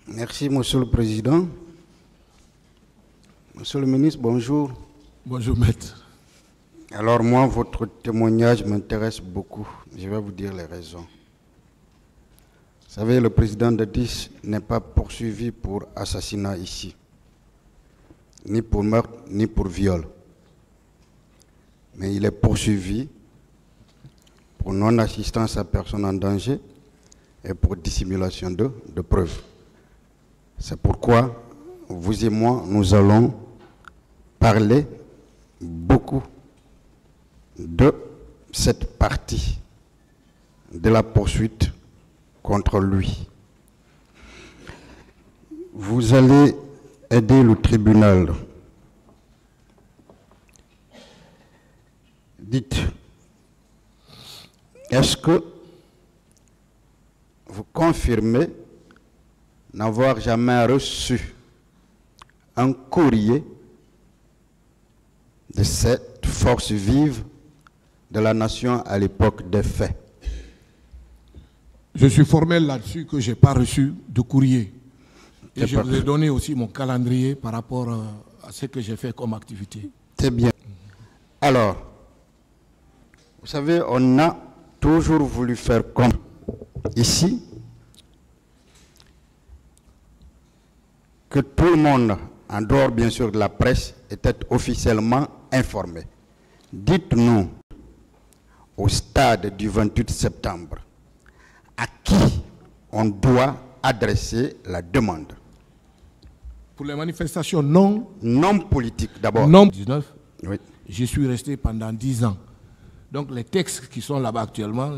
Merci, Monsieur le Président. Monsieur le ministre, bonjour. Bonjour, maître. Alors moi, votre témoignage m'intéresse beaucoup. Je vais vous dire les raisons. Vous savez, le président Dadis n'est pas poursuivi pour assassinat ici, ni pour meurtre, ni pour viol. Mais il est poursuivi pour non-assistance à personne en danger et pour dissimulation de preuves. C'est pourquoi vous et moi, nous allons parler beaucoup de cette partie de la poursuite contre lui. Vous allez aider le tribunal. Dites, est-ce que vous confirmez n'avoir jamais reçu un courrier de cette force vive de la nation à l'époque des faits? Je suis formel là-dessus que je n'ai pas reçu de courrier. Et je vous ai donné aussi mon calendrier par rapport à ce que j'ai fait comme activité. C'est bien. Alors, vous savez, on a toujours voulu faire comme ici, que tout le monde, en dehors bien sûr de la presse, était officiellement informé. Dites-nous, au stade du 28 septembre, à qui on doit adresser la demande? Pour les manifestations non politiques d'abord. Non 19, oui. Je suis resté pendant 10 ans. Donc les textes qui sont là-bas actuellement,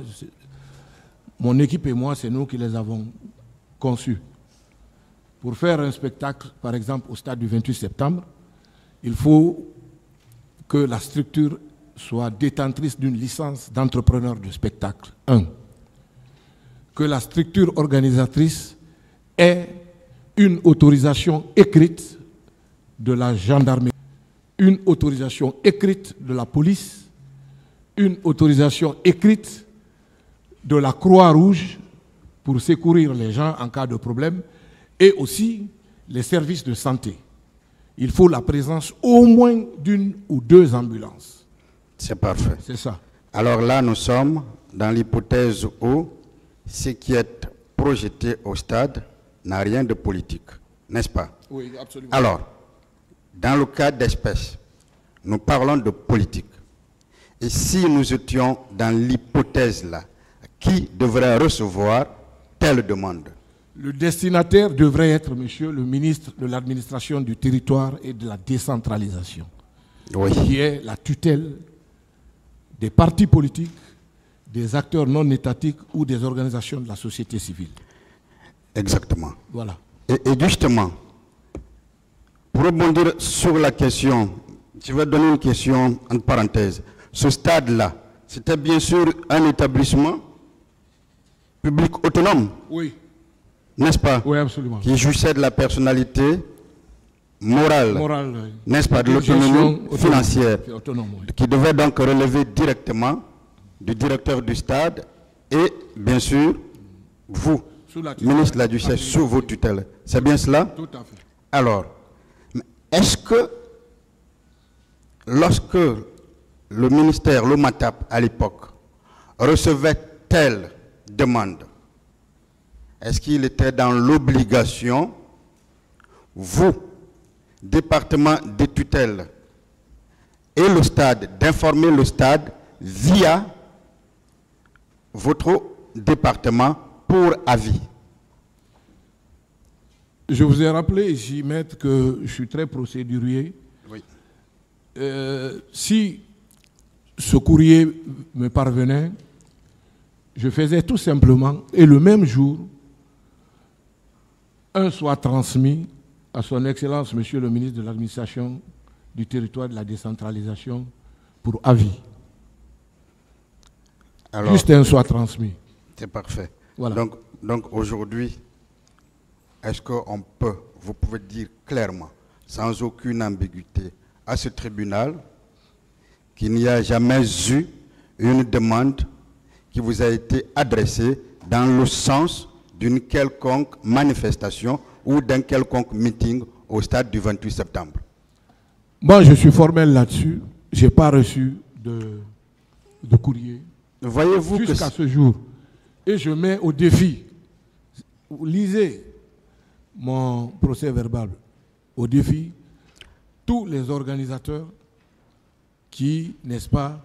mon équipe et moi, c'est nous qui les avons conçus. Pour faire un spectacle, par exemple, au stade du 28 septembre, il faut que la structure soit détentrice d'une licence d'entrepreneur de spectacle. 1. Que la structure organisatrice ait une autorisation écrite de la gendarmerie, une autorisation écrite de la police, une autorisation écrite de la Croix-Rouge pour secourir les gens en cas de problème, et aussi les services de santé. Il faut la présence au moins d'une ou deux ambulances. C'est parfait. C'est ça. Alors là, nous sommes dans l'hypothèse où ce qui est projeté au stade n'a rien de politique, n'est-ce pas? Oui, absolument. Alors, dans le cas d'espèce, nous parlons de politique. Et si nous étions dans l'hypothèse-là, qui devrait recevoir telle demande? Le destinataire devrait être, monsieur le ministre de l'administration du territoire et de la décentralisation, oui, qui est la tutelle des partis politiques, des acteurs non étatiques ou des organisations de la société civile. Exactement. Voilà. Et justement, pour rebondir sur la question, je vais donner une question en parenthèse. Ce stade-là, c'était bien sûr un établissement public autonome. Oui. N'est-ce pas? Oui, absolument. Qui jouissait de la personnalité morale, oui. N'est-ce pas, de l'autonomie financière, autonome, oui. Qui devait donc relever directement du directeur du stade et, bien sûr, vous, ministre de la Justice, sous vos tutelles. C'est bien cela? Tout à fait. Alors, est-ce que, lorsque le ministère, le MATAP, à l'époque, recevait telle demande, est-ce qu'il était dans l'obligation, vous, département des tutelles, et le stade, d'informer le stade via votre département pour avis? Je vous ai rappelé ici, maître, que je suis très procédurier. Oui. Si ce courrier me parvenait, je faisais tout simplement, et le même jour, un soit transmis à son Excellence, Monsieur le ministre de l'Administration du territoire et de la décentralisation pour avis. Alors, juste un soit transmis. C'est parfait. Voilà. Donc aujourd'hui, est-ce qu'on peut, vous pouvez dire clairement, sans aucune ambiguïté, à ce tribunal, qu'il n'y a jamais eu une demande qui vous a été adressée dans le sens d'une quelconque manifestation ou d'un quelconque meeting au stade du 28 septembre? Moi, je suis formel là-dessus. Je n'ai pas reçu de courrier Voyez-vous que jusqu'à ce jour. Et je mets au défi, lisez mon procès verbal, au défi tous les organisateurs qui, n'est-ce pas,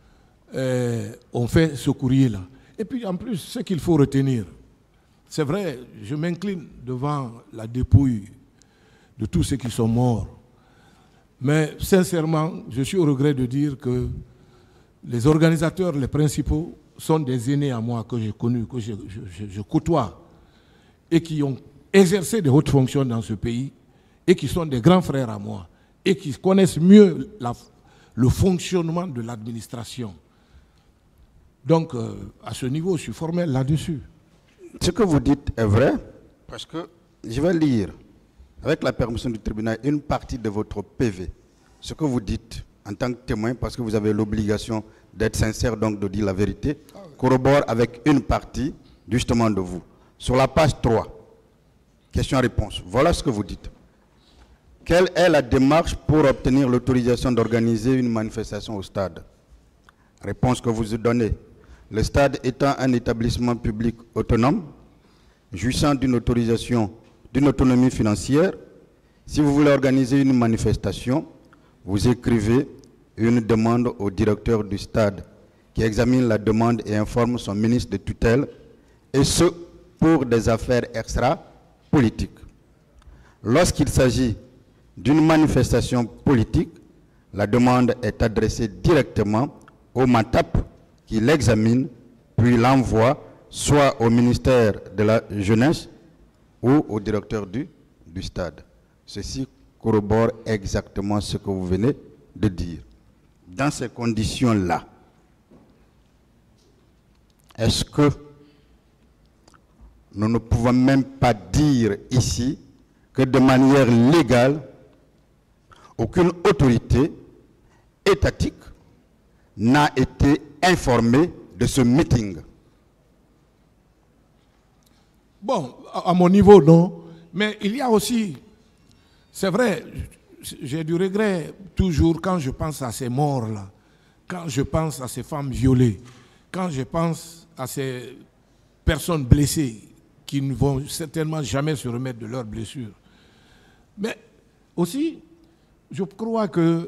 ont fait ce courrier-là. Et puis en plus, ce qu'il faut retenir, c'est vrai, je m'incline devant la dépouille de tous ceux qui sont morts. Mais sincèrement, je suis au regret de dire que les organisateurs, les principaux, sont des aînés à moi que j'ai connus, que je côtoie, et qui ont exercé de hautes fonctions dans ce pays, et qui sont des grands frères à moi, et qui connaissent mieux le fonctionnement de l'administration. Donc, à ce niveau, je suis formel là-dessus. Ce que vous dites est vrai, parce que je vais lire, avec la permission du tribunal, une partie de votre PV. Ce que vous dites en tant que témoin, parce que vous avez l'obligation d'être sincère, donc de dire la vérité, corrobore avec une partie, justement, de vous. Sur la page 3, question-réponse, voilà ce que vous dites. Quelle est la démarche pour obtenir l'autorisation d'organiser une manifestation au stade? Réponse que vous donnez. Le stade étant un établissement public autonome, jouissant d'une autorisation, d'une autonomie financière, si vous voulez organiser une manifestation, vous écrivez une demande au directeur du stade qui examine la demande et informe son ministre de tutelle, et ce, pour des affaires extra-politiques. Lorsqu'il s'agit d'une manifestation politique, la demande est adressée directement au MATAP qui l'examine, puis l'envoie soit au ministère de la Jeunesse ou au directeur du stade. Ceci corrobore exactement ce que vous venez de dire. Dans ces conditions-là, est-ce que nous ne pouvons même pas dire ici que de manière légale, aucune autorité étatique n'a été informée de ce meeting? Bon, à mon niveau, non. Mais il y a aussi, c'est vrai, j'ai du regret toujours quand je pense à ces morts-là, quand je pense à ces femmes violées, quand je pense à ces personnes blessées qui ne vont certainement jamais se remettre de leurs blessures. Mais aussi, je crois que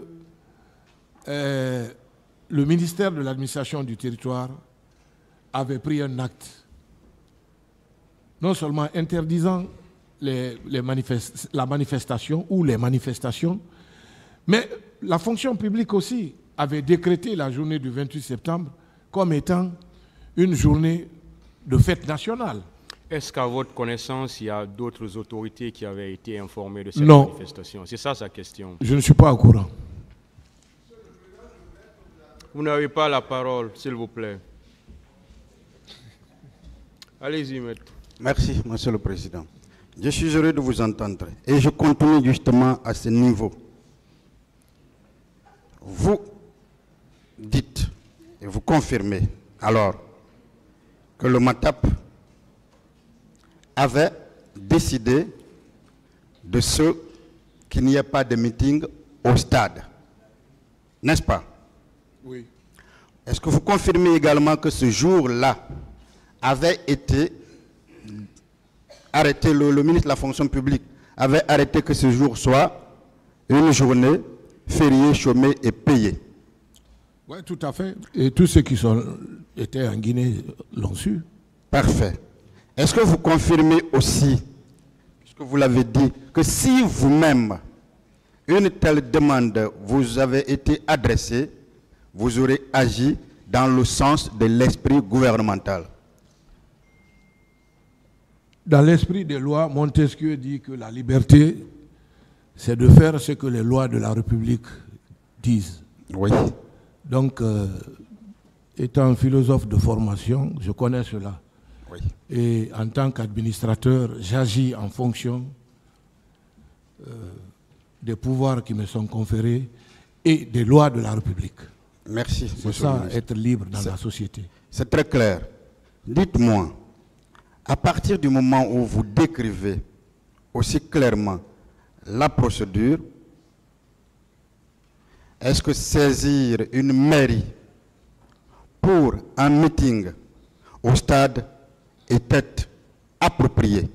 le ministère de l'administration du territoire avait pris un acte, non seulement interdisant la manifestation ou les manifestations, mais la fonction publique aussi avait décrété la journée du 28 septembre comme étant une journée de fête nationale. Est-ce qu'à votre connaissance, il y a d'autres autorités qui avaient été informées de cette manifestation? C'est ça sa question. Je ne suis pas au courant. Vous n'avez pas la parole, s'il vous plaît. Allez-y, maître. Merci, Monsieur le Président. Je suis heureux de vous entendre et je continue justement à ce niveau. Vous dites et vous confirmez alors que le MATAP avait décidé de ce qu'il n'y ait pas de meeting au stade, n'est-ce pas? Oui. Est-ce que vous confirmez également que ce jour-là avait été arrêté, le ministre de la fonction publique avait arrêté que ce jour soit une journée fériée, chômée et payée? Oui, tout à fait. Et tous ceux qui étaient en Guinée l'ont su. Parfait. Est-ce que vous confirmez aussi, puisque vous l'avez dit, que si vous-même, une telle demande vous avait été adressée, vous aurez agi dans le sens de l'esprit gouvernemental? Dans l'esprit des lois, Montesquieu dit que la liberté, c'est de faire ce que les lois de la République disent. Oui. Donc, étant philosophe de formation, je connais cela. Oui. Et en tant qu'administrateur, j'agis en fonction des pouvoirs qui me sont conférés et des lois de la République. Merci. C'est ça, être libre dans la société. C'est très clair. Dites-moi, à partir du moment où vous décrivez aussi clairement la procédure. Est-ce que saisir une mairie pour un meeting au stade était approprié?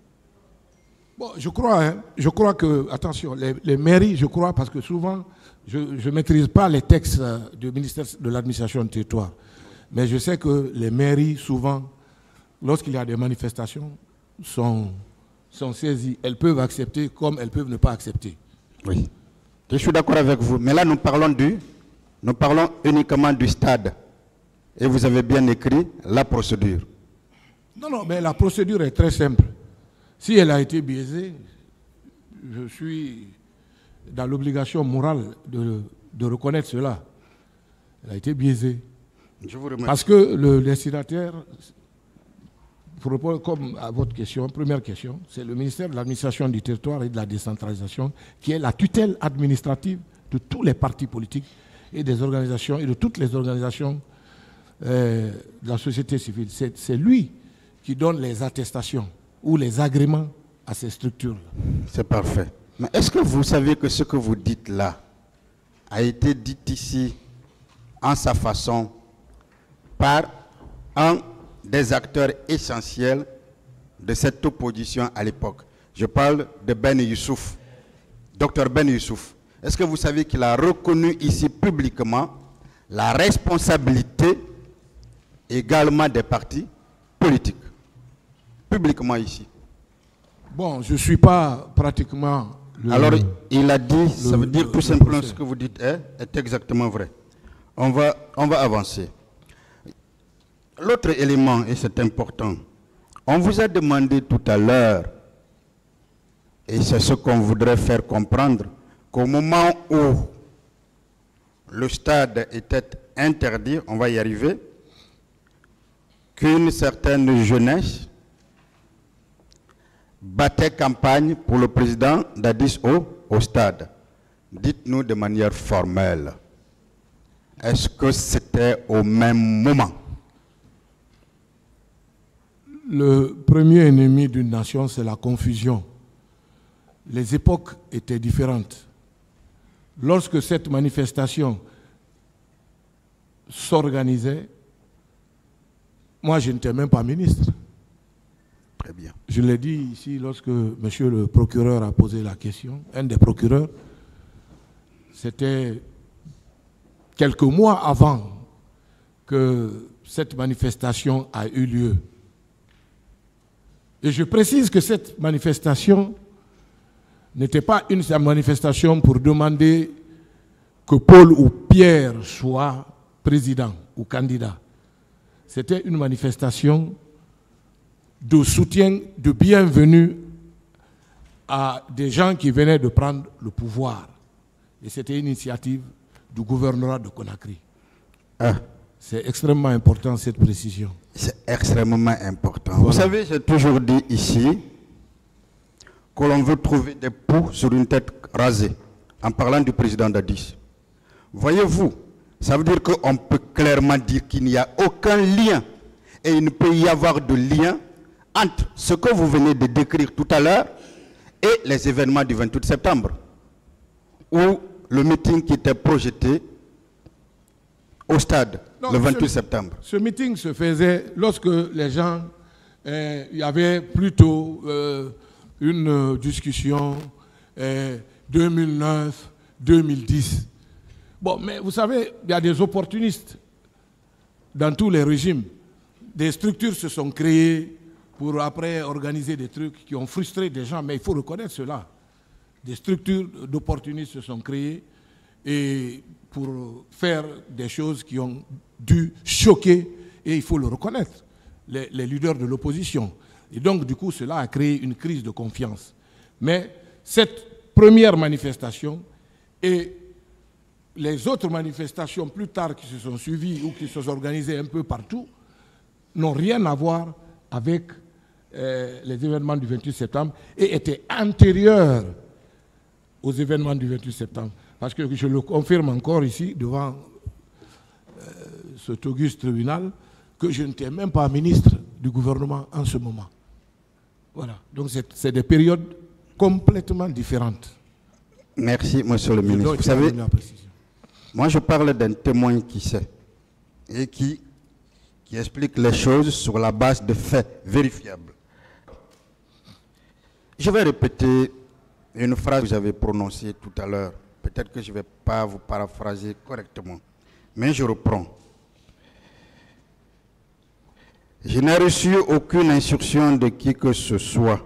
Bon, je crois que, attention, les mairies, je crois, parce que souvent, je ne maîtrise pas les textes du ministère de l'administration du territoire, mais je sais que les mairies, souvent, lorsqu'il y a des manifestations, sont saisies. Elles peuvent accepter comme elles peuvent ne pas accepter. Oui, je suis d'accord avec vous, mais là nous parlons uniquement du stade. Et vous avez bien écrit la procédure. Non, mais la procédure est très simple. Si elle a été biaisée, je suis dans l'obligation morale de reconnaître cela. Elle a été biaisée. Je vous remercie. Parce que le destinataire, pour répondre comme à votre question, première question, c'est le ministère de l'administration du territoire et de la décentralisation qui est la tutelle administrative de tous les partis politiques et des organisations et de toutes les organisations de la société civile. C'est lui qui donne les attestations ou les agréments à ces structures. C'est parfait. Mais est-ce que vous savez que ce que vous dites là a été dit ici en sa façon par un des acteurs essentiels de cette opposition à l'époque? Je parle de Ben Youssouf, Dr Ben Youssouf. Est-ce que vous savez qu'il a reconnu ici publiquement la responsabilité également des partis politiques? Publiquement ici. Bon, je ne suis pas pratiquement... Alors, il a dit, ça veut dire tout simplement ce que vous dites est exactement vrai. On va avancer. L'autre élément, et c'est important, on vous a demandé tout à l'heure, et c'est ce qu'on voudrait faire comprendre, qu'au moment où le stade était interdit, on va y arriver, qu'une certaine jeunesse battait campagne pour le président Dadis au stade. Dites-nous de manière formelle, est-ce que c'était au même moment? Le premier ennemi d'une nation, c'est la confusion. Les époques étaient différentes. Lorsque cette manifestation s'organisait, moi je n'étais même pas ministre. Très bien. Je l'ai dit ici lorsque monsieur le procureur a posé la question, un des procureurs, c'était quelques mois avant que cette manifestation a eu lieu. Et je précise que cette manifestation n'était pas une manifestation pour demander que Paul ou Pierre soient président ou candidat. C'était une manifestation de soutien, de bienvenue à des gens qui venaient de prendre le pouvoir. Et c'était une initiative du gouvernorat de Conakry. C'est extrêmement important cette précision. C'est extrêmement important. Voilà. Vous savez, j'ai toujours dit ici que l'on veut trouver des poux sur une tête rasée, en parlant du président Dadis. Voyez-vous, ça veut dire qu'on peut clairement dire qu'il n'y a aucun lien, et il ne peut y avoir de lien entre ce que vous venez de décrire tout à l'heure et les événements du 28 septembre, ou le meeting qui était projeté au stade le 28 septembre. Ce meeting se faisait lorsque les gens, il y avait plutôt une discussion 2009, 2010. Bon, mais vous savez, il y a des opportunistes dans tous les régimes. Des structures se sont créées pour après organiser des trucs qui ont frustré des gens, mais il faut reconnaître cela. Des structures d'opportunistes se sont créées et pour faire des choses qui ont dû choquer, et il faut le reconnaître, les leaders de l'opposition. Et donc, du coup, cela a créé une crise de confiance. Mais cette première manifestation et les autres manifestations plus tard qui se sont suivies ou qui se sont organisées un peu partout n'ont rien à voir avec les événements du 28 septembre et étaient antérieures aux événements du 28 septembre. Parce que je le confirme encore ici, devant cet auguste tribunal, que je n'étais même pas ministre du gouvernement en ce moment. Voilà. Donc c'est des périodes complètement différentes. Merci, monsieur le ministre. Vous savez, moi je parle d'un témoin qui sait et qui explique les choses sur la base de faits vérifiables. Je vais répéter une phrase que j'avais prononcée tout à l'heure. Peut-être que je ne vais pas vous paraphraser correctement, mais je reprends. Je n'ai reçu aucune instruction de qui que ce soit.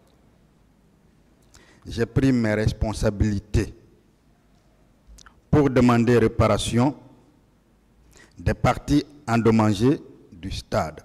J'ai pris mes responsabilités pour demander réparation des parties endommagées du stade.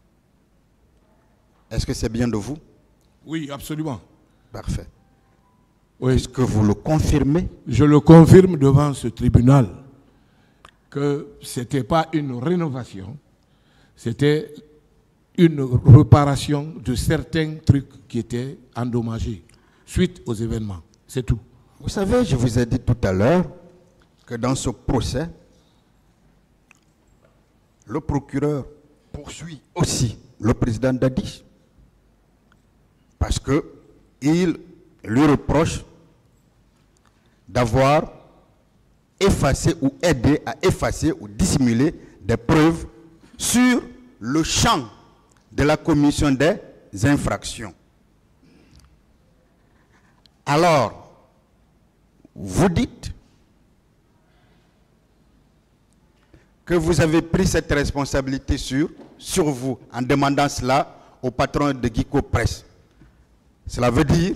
Est-ce que c'est bien de vous? Oui, absolument. Parfait. Oui. Est-ce que vous le confirmez? Je le confirme devant ce tribunal que ce n'était pas une rénovation, c'était une réparation de certains trucs qui étaient endommagés suite aux événements. C'est tout. Vous savez, je vous ai dit tout à l'heure que dans ce procès, le procureur poursuit aussi le président Dadis parce qu'il lui reproche d'avoir effacé ou aidé à effacer ou dissimuler des preuves sur le champ de la commission des infractions. Alors, vous dites que vous avez pris cette responsabilité sur vous en demandant cela au patron de Guico Presse. Cela veut dire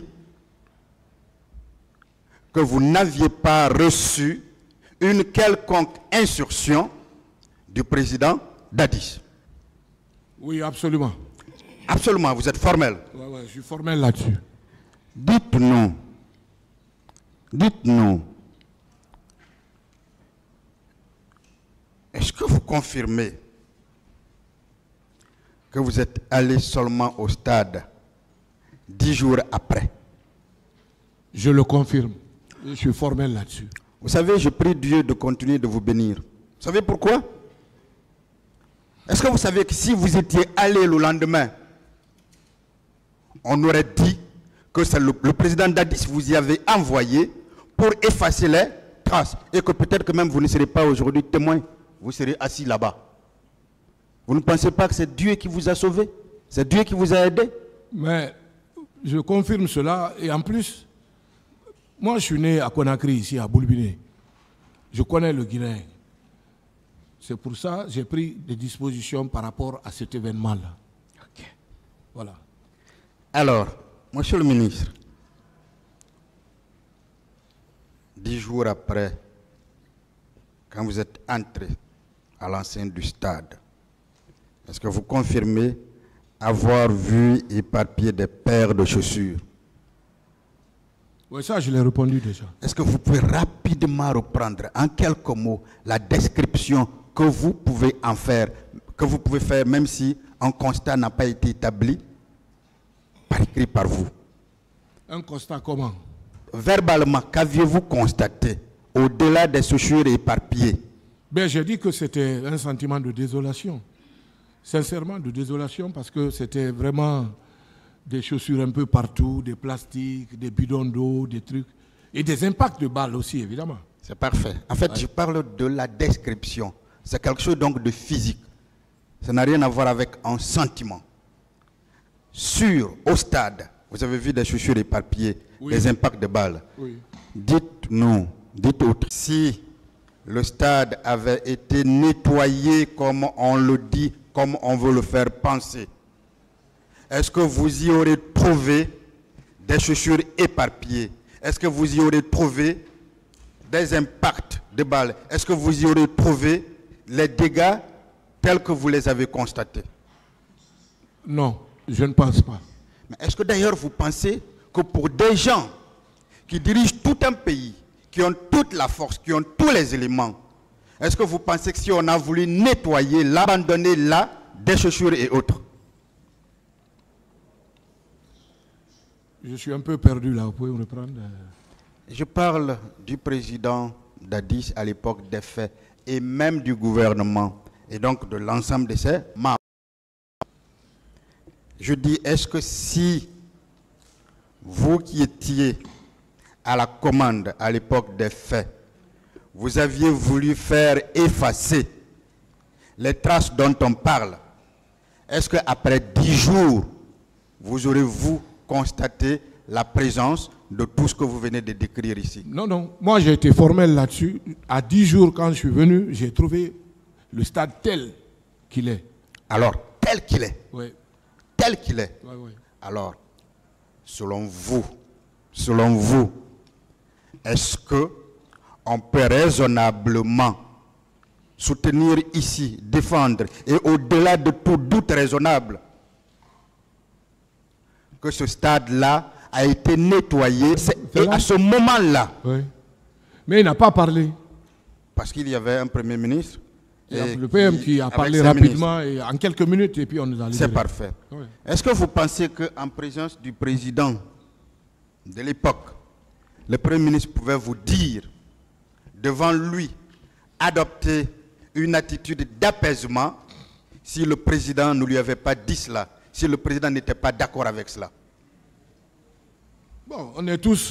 que vous n'aviez pas reçu une quelconque instruction du président Dadis. Oui, absolument. Absolument, vous êtes formel. Oui, je suis formel là-dessus. Dites-nous, est-ce que vous confirmez que vous êtes allé seulement au stade 10 jours après? Je le confirme. Je suis formel là-dessus. Vous savez, je prie Dieu de continuer de vous bénir. Vous savez pourquoi? Est-ce que vous savez que si vous étiez allé le lendemain, on aurait dit que c'est le président Dadis vous y avait envoyé pour effacer les traces et que peut-être que même vous ne serez pas aujourd'hui témoin, vous serez assis là-bas. Vous ne pensez pas que c'est Dieu qui vous a sauvé? C'est Dieu qui vous a aidé? Mais je confirme cela et en plus, moi je suis né à Conakry, ici à Boulbiné. Je connais le Guinéen. C'est pour ça que j'ai pris des dispositions par rapport à cet événement-là. Okay. Voilà. Alors, monsieur le ministre, 10 jours après, quand vous êtes entré à l'enceinte du stade, est-ce que vous confirmez avoir vu éparpiller des paires de chaussures? Oui, ça je l'ai répondu déjà. Est-ce que vous pouvez rapidement reprendre en quelques mots la description que vous pouvez en faire, que vous pouvez faire même si un constat n'a pas été établi par écrit par vous? Un constat comment? Verbalement, qu'aviez-vous constaté au-delà des chaussures éparpillées? Ben, j'ai dit que c'était un sentiment de désolation. Sincèrement, de désolation, parce que c'était vraiment des chaussures un peu partout, des plastiques, des bidons d'eau, des trucs, et des impacts de balles aussi, évidemment. C'est parfait. En fait, je parle de la description. C'est quelque chose donc de physique. Ça n'a rien à voir avec un sentiment. Au stade, vous avez vu des chaussures éparpillées, oui, des impacts de balles. Oui. Dites-nous, dites-autres, si le stade avait été nettoyé comme on le dit, comme on veut le faire penser, est-ce que vous y aurez trouvé des chaussures éparpillées? Est-ce que vous y aurez trouvé des impacts de balles? Est-ce que vous y aurez trouvé les dégâts tels que vous les avez constatés? Non, je ne pense pas. Mais est-ce que d'ailleurs vous pensez que pour des gens qui dirigent tout un pays, qui ont toute la force, qui ont tous les éléments, est-ce que vous pensez que si on a voulu nettoyer, l'abandonner là, des chaussures et autres? Je suis un peu perdu là, vous pouvez me reprendre? Je parle du président Dadis à l'époque des faits et même du gouvernement et donc de l'ensemble de ses membres. Je dis, est-ce que si vous qui étiez à la commande à l'époque des faits, vous aviez voulu faire effacer les traces dont on parle. Est-ce qu'après 10 jours, vous aurez-vous constaté la présence de tout ce que vous venez de décrire ici? Non, non. Moi, j'ai été formel là-dessus. À 10 jours, quand je suis venu, j'ai trouvé le stade tel qu'il est. Alors, tel qu'il est. Oui. Tel qu'il est. Oui, oui. Alors, selon vous, est-ce que on peut raisonnablement soutenir ici, défendre, et au-delà de tout doute raisonnable, que ce stade-là a été nettoyé, et à ce moment-là, oui. Mais il n'a pas parlé. parce qu'il y avait un Premier ministre, et le PM qui a parlé rapidement, et en quelques minutes, et puis on nous a libéré. C'est parfait. Oui. Est-ce que vous pensez qu'en présence du président de l'époque, le Premier ministre pouvait vous dire, devant lui, adopter une attitude d'apaisement si le président ne lui avait pas dit cela, si le président n'était pas d'accord avec cela? Bon, on est tous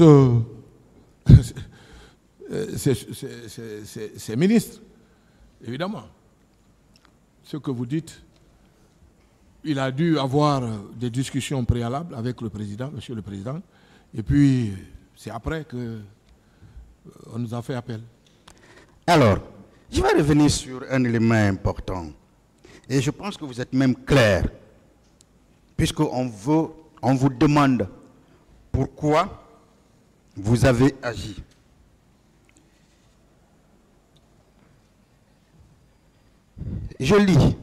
ces ministres, évidemment. Ce que vous dites, il a dû avoir des discussions préalables avec le président, monsieur le président, et puis c'est après qu'on nous a fait appel. Alors, je vais revenir sur un élément important. Et je pense que vous êtes même clair, puisqu'on vous demande pourquoi vous avez agi. Je lis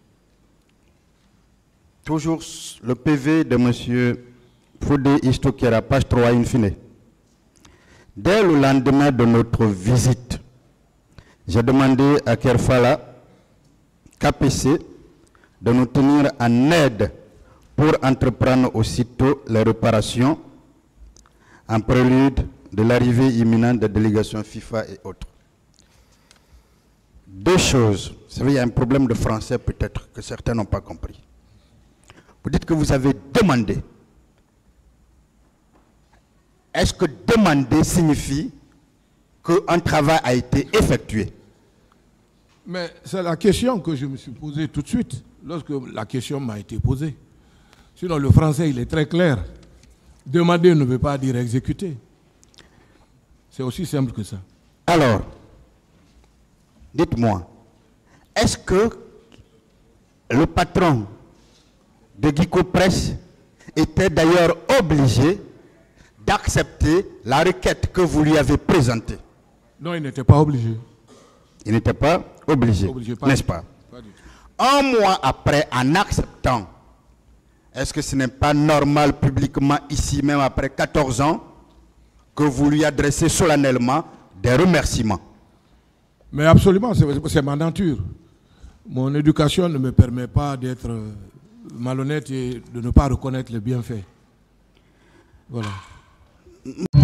toujours le PV de M. Fodé Istokera, page 3 in fine. Dès le lendemain de notre visite, j'ai demandé à Kerfala, KPC, de nous tenir en aide pour entreprendre aussitôt les réparations en prélude de l'arrivée imminente des délégations FIFA et autres. Deux choses. Vous savez, il y a un problème de français peut-être que certains n'ont pas compris. Vous dites que vous avez demandé. Est-ce que demander signifie qu'un travail a été effectué? Mais c'est la question que je me suis posée tout de suite, lorsque la question m'a été posée. Sinon, le français, il est très clair. Demander ne veut pas dire exécuter. C'est aussi simple que ça. Alors, dites-moi, est-ce que le patron de Guico Presse était d'ailleurs obligé d'accepter la requête que vous lui avez présentée? Non, il n'était pas obligé. Il n'était pas obligé, n'est-ce pas? Pas du tout. Un mois après, en acceptant, est-ce que ce n'est pas normal publiquement ici, même après 14 ans, que vous lui adressez solennellement des remerciements? Mais absolument, c'est ma nature. Mon éducation ne me permet pas d'être malhonnête et de ne pas reconnaître les bienfaits. Voilà.